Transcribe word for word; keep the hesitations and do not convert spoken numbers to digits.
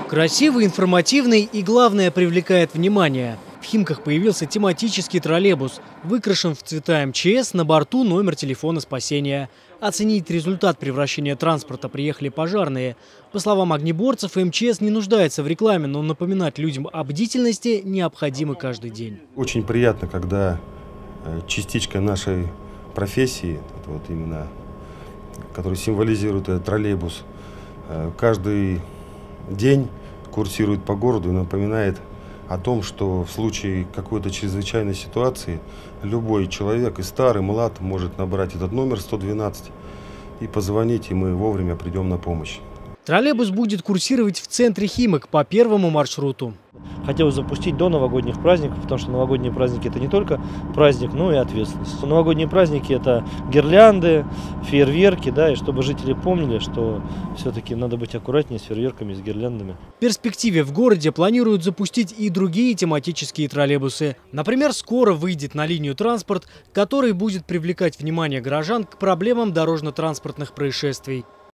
Красивый, информативный и, главное, привлекает внимание. В Химках появился тематический троллейбус. Выкрашен в цвета эм че эс, на борту номер телефона спасения. Оценить результат превращения транспорта приехали пожарные. По словам огнеборцев, эм че эс не нуждается в рекламе, но напоминать людям о бдительности необходимо каждый день. Очень приятно, когда частичка нашей профессии, вот именно, который символизирует этот троллейбус, каждый день курсирует по городу и напоминает о том, что в случае какой-то чрезвычайной ситуации любой человек, и старый, и млад, может набрать этот номер сто двенадцать и позвонить, и мы вовремя придем на помощь. Троллейбус будет курсировать в центре Химок по первому маршруту. Хотелось запустить до новогодних праздников, потому что новогодние праздники – это не только праздник, но и ответственность. Новогодние праздники – это гирлянды, фейерверки, да, и чтобы жители помнили, что все-таки надо быть аккуратнее с фейерверками, с гирляндами. В перспективе в городе планируют запустить и другие тематические троллейбусы. Например, скоро выйдет на линию транспорт, который будет привлекать внимание горожан к проблемам дорожно-транспортных происшествий.